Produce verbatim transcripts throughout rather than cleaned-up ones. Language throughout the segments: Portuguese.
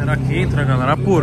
Será que entra, galera? Apura.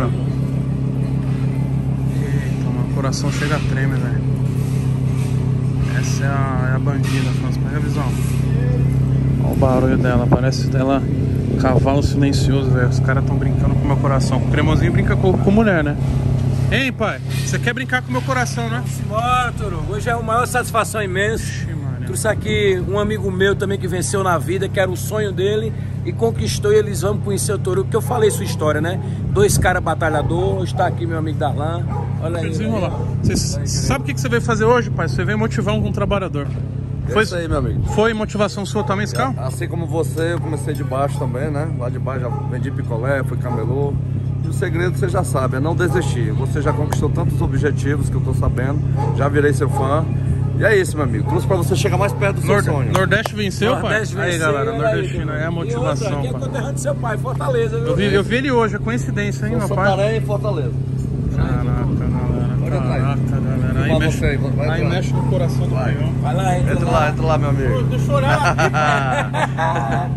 Eita, meu coração chega a tremer, velho. Essa é a, é a bandida, faz pega a visão. Olha o barulho dela, parece dela cavalo silencioso, velho. Os caras estão brincando com o meu coração. O Cremosinho brinca com, com mulher, né? Hein, pai? Você quer brincar com o meu coração, né? Simbora, Toro. Hoje é uma maior satisfação imensa. Trouxe aqui um amigo meu também que venceu na vida, que era o sonho dele e conquistou, e eles vão conhecer o Toru, porque eu falei sua história, né? Dois caras batalhadores, está aqui meu amigo Darlan. Olha aí. Você sabe o que você veio fazer hoje, pai? Você veio motivar um trabalhador. Foi isso aí, meu amigo. Foi motivação sua também esse carro? Assim como você, eu comecei de baixo também, né? Lá de baixo já vendi picolé, fui camelô. E o segredo você já sabe, é não desistir. Você já conquistou tantos objetivos que eu tô sabendo, já virei seu fã. E é isso, meu amigo. Trouxe pra você chegar mais perto do seu Nord sonho. Nordeste venceu, Nordeste pai? venceu, aí, galera, Nordestino aí, é a motivação. Aqui é conterrâneo do seu pai, Fortaleza, viu? Eu vi, eu vi ele hoje, é coincidência, hein, meu pai? Santarém e Fortaleza. Caraca, galera. Caraca, galera. Aí mexe, você, vai aí mexe no coração do peão. Vai lá, entra, entra lá. lá, entra lá, meu amigo. Deixa eu olhar aqui.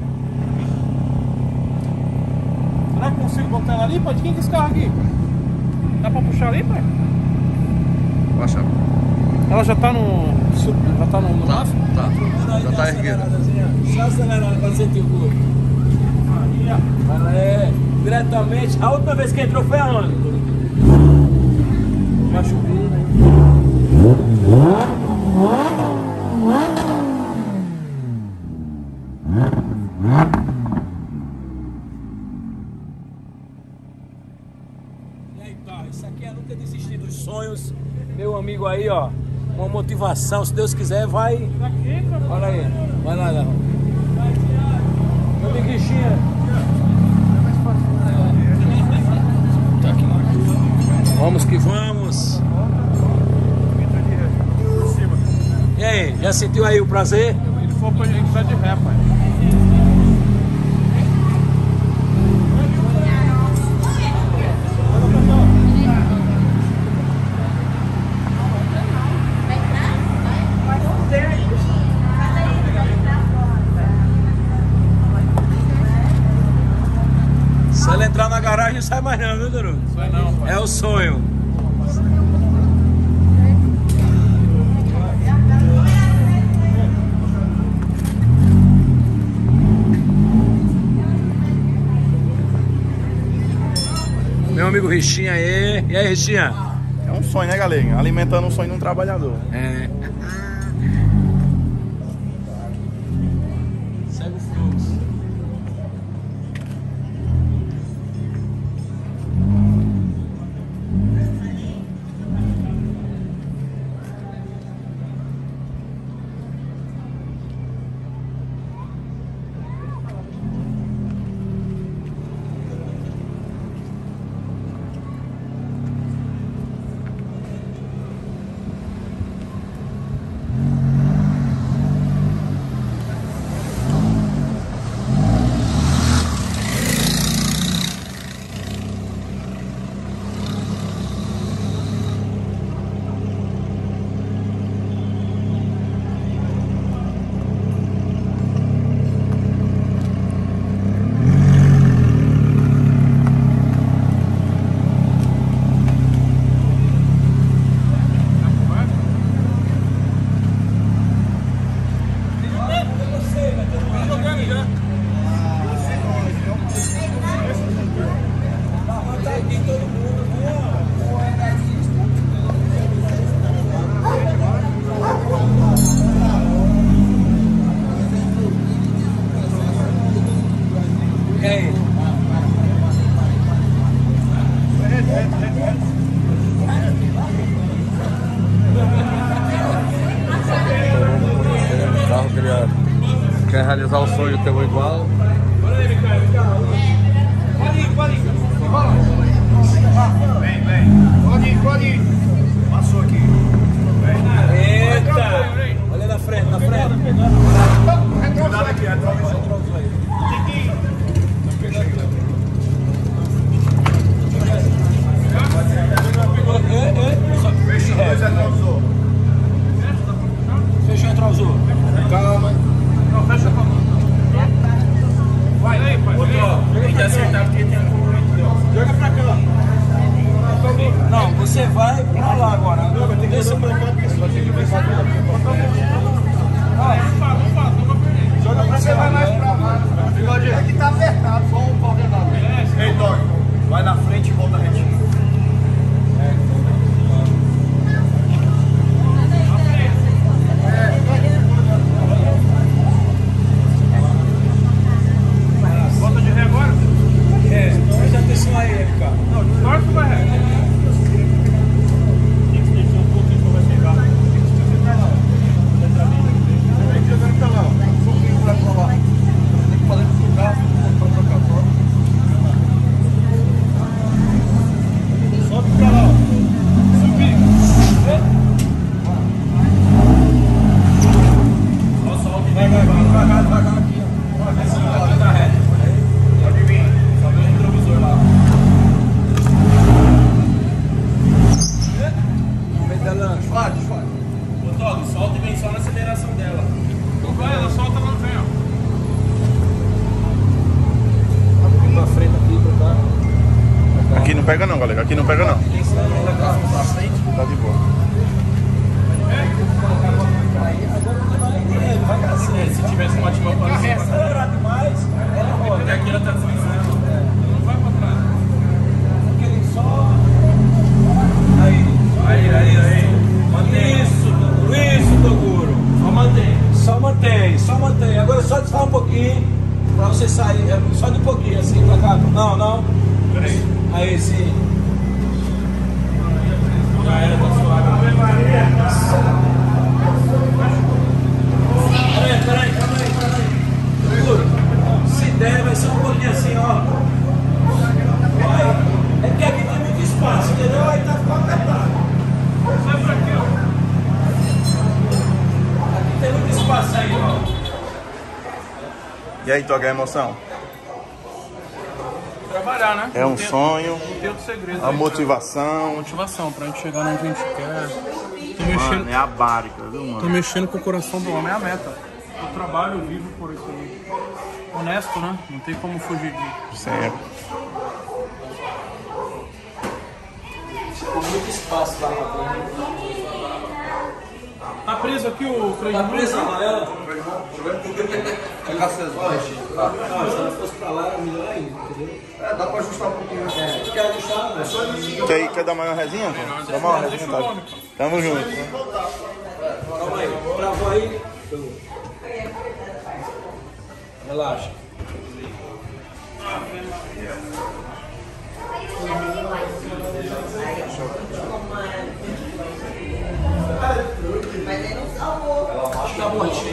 Será que eu consigo botar ela ali, pai? De quem que é esse carro aqui? Dá pra puxar ali, pai? Baixa. Ela já tá no... Já tá no... Tá, tá. Já tá erguida. Só acelerar pra sentir o corpo. Vai lá, é. Diretamente. A última vez que entrou foi aonde? Machucou, né? E aí, tá. Isso aqui é nunca desistir dos sonhos. Meu amigo aí, ó. Uma motivação. Se Deus quiser, vai. Olha aí. Vai lá, Léo. Meu amigo Richinha. Tá aqui. Vamos que vamos. E aí, já sentiu aí o prazer? Ele for pra gente tá de ré, pai. Se ela entrar na garagem, não sai mais não, viu, Duru? Sai não, pai. É o sonho. Meu amigo Richinha aí. E aí, Richinha? É um sonho, né, galera? Alimentando o sonho de um trabalhador. É. Segue o fluxo. E aí? Carro que ele quer realizar o sonho de ter um igual. Pode ir, pode ir. Vem, vem. Pode ir, pode ir. Passou aqui. Eita! Olha na frente, na frente. Cuidado aqui, retrovisor. Fecha o retrovisor. Fecha o retrovisor. Calma. Não, fecha a mão. pega não, galera. Aqui não pega não. Tá de boa. Se tivesse uma ativa para acelerar demais, ela roda. Até aqui ela tá funcionando. Não vai pra trás. Aquele só. Aí, aí, aí, aí. Mantém isso, isso, Toguro. Só mantém. Só mantém, só mantém. Agora só desfar um pouquinho pra você sair. Só de um pouquinho assim pra cá. Não, não. Peraí. Aí, sim. Já era, tá suave. Peraí, peraí, calma aí, calma aí. Segura. Se der, vai ser um pouquinho assim, ó. Vai. É porque aqui tem muito espaço, entendeu? Aí tá ficando apertado. Sai pra aqui, ó. Aqui tem muito espaço aí, ó. E aí, Toga, a emoção? Trabalhar, né? É um sonho. Não tem outro segredo. A motivação. Motivação pra gente chegar onde a gente quer. Tô Mano, mexendo, é a bárica, viu, tô mano? mexendo com o coração do homem, é a meta. Eu trabalho, eu vivo por isso aí. Honesto, né? Não tem como fugir disso. Sempre. Ficou muito espaço lá pra frente. Tá preso aqui o freio? Tá preso a amarela? Fica aceso. Não, se ela fosse pra lá, era melhor ainda, entendeu? É, dá pra ajustar um pouquinho. É, quer ajustar? É só isso. Quer, quer dar mais uma resinha, pô? Dá mais uma resinha, tá? Tamo junto. Calma aí, travou aí. Relaxa. Mas ele não salvou. Acho que tá bom,